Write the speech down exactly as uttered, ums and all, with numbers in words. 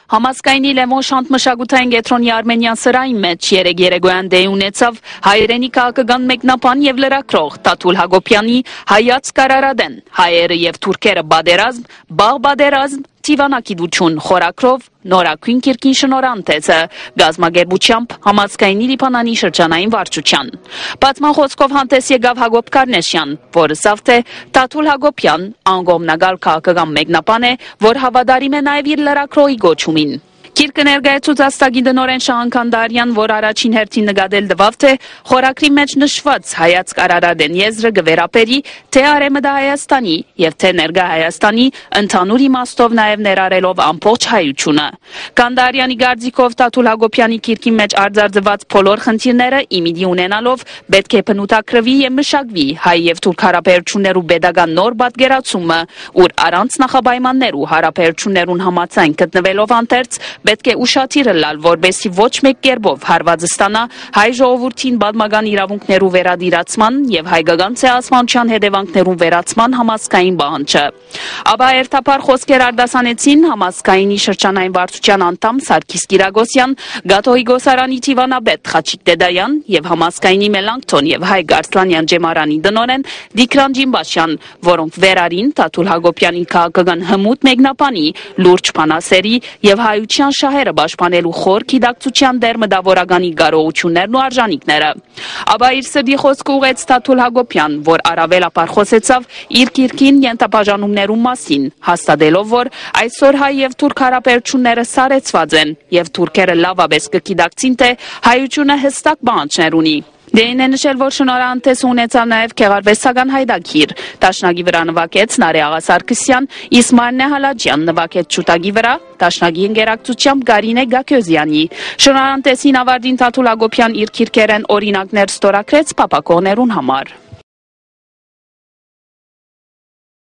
Համասկայնի Լևոն Շանթ-մշակութային կենտրոնի Արմենիան սրահի մեջ երեկ երեկոյան դե ունեցավ հայերենի քաղաքական մեկնաբան եւ լրագրող Տաթուլ Հակոբյանի հայացք Արարատեն, հայերը եւ թուրքերը բادرազմ, բաղ բادرազմ, Տիվանակիդություն խորակրով նորակույն կիրքին շնորհանդեսը գազագերբությամբ համացկայնի Լիբանանի շրջանային վարչության։ Բացման խոսքով հանդես եկավ Հակոբ Կարնեշյան, որը ասավ թե Տաթուլ Հակոբյան անգոմնագալ քաղաքական մեկնաբան է, որ հավատարիմ է նաև իր լրագրողի գոչումին։ Կիրկը ներկայացուց աստագի դնորեն Շահան Քանդարյան, որ առաջին հերթին նկատել տվավ, թե խորակրի մեջ նշված հայացք Արարատեն եզրը գվերապերի թե Արեմդա Հայաստանի եւ թե ներկա Հայաստանի ընդհանուր իմաստով նաեւ ներառելով ամբողջ հայությունը։ Քանդարյանի գարձիկով Տաթուլ Հակոբյանի կիրկի մեջ արձարծված բոլոր խնդիրները իմիդի ունենալով պետք է բնութագրվի եւ մշակվի հայ եւ թուրք հարաբերություններու pedagogan նոր պատկերացումը, ուր առանց նախապայմաններու հարաբերություններուն համաձայն գտնվելով անտերց պետք է ուշադիր լալ, որբեսի ոչ մեկ կերպով հարվածը ստանա հայ ժողովրդին պատմական իրավունքներու վերադիրացման եւ հայկական ցեղասպանության հետևանքներուն վերացման համասկային պահանջը։ Ապա երթափառ խոսքեր արտասանեցին համասկայինի շրջանային վարչության անդամ Սարգիս Կիրակոսյան, Գաթոյի գոսարանի Տիվանաբեդ Խաչիկ Դեդայան եւ համասկայինի Մելանքթոն եւ Հայ Գարսլանյան Ջեմարանի դնորեն Դիկրան Ջիմբաշյան, որոնք վերարին Տաթուլ Հակոբյանի քաղաքական հմուտ մեկնաբանի լուրջ բանասերի եւ հայության շահերը պաշտպանելու խոր գիտակցության դեր մտավորականի կարողություններն ու արժանինքները։ Ապա իր սրտի խոսքը ուղեց Տաթուլ Հակոբյան, որ առավելապար խոսեցավ իր կիրքին ենթաբաժանումներու մասին, հաստատելով, որ այսօր հայ եւ թուրք հարաբերությունները սարեցված են եւ թուրքերը լավապես կգիտակցին, թե հայությունը հստակ պահանջներ ունի։ Դեին է նշել, որ շնորհանդես ունեցավ նաև գեղարվեստական հայդակիր, դաշնագի վրա նվագեց Նարէ Աղասարգսյան, իսկ Մարնե Հալաջյան նվագեց շուտագի վրա, դաշնագի ընկերակցությամբ Գարինե Գաքյոզյանի։ Շնորհանդեսին ավարտին Տաթուլ Հակոբյան իր քիրքերեն օրինակներ ստորագրեց փապակողներուն համար։